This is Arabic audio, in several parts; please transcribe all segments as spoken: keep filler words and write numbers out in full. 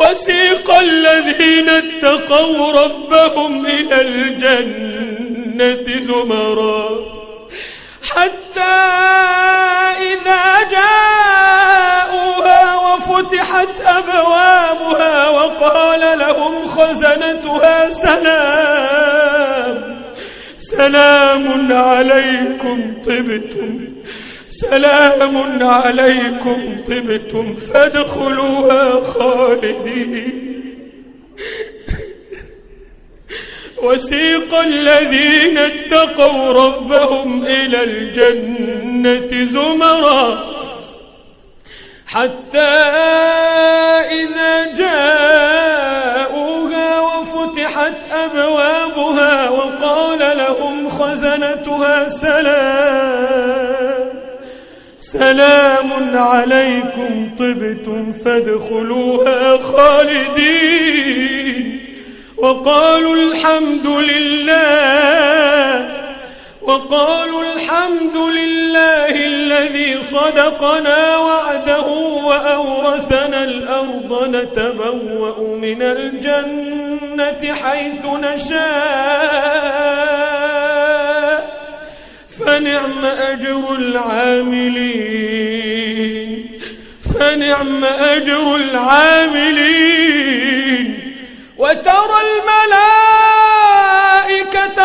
وسيق الذين اتقوا ربهم إلى الجنة زمرا حتى إذا جاءوها وفتحت أبوابها وقال لهم خزنتها سلام سلام عليكم طبتم سلام عليكم طبتم فادخلوها خالدين. وسيق الذين اتقوا ربهم إلى الجنة زمرا حتى إذا جاءوها وفتحت أبوابها وقال لهم خزنتها سلام سلام عليكم طبتم فادخلوها خالدين. وقالوا الحمد لله وقالوا الحمد لله الذي صدقنا وعده وأورثنا الأرض نتبوأ من الجنة حيث نشاء فنعم أجر العاملين فنعم أجر العاملين. وترى الملائكة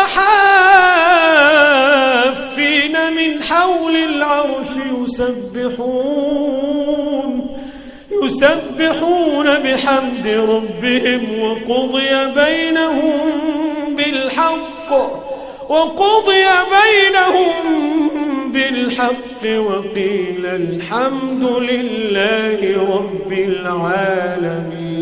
حافين من حول العرش يسبحون يسبحون بحمد ربهم وقضي بينهم بالحق وقضي بينهم بالحق وقيل الحمد لله رب العالمين.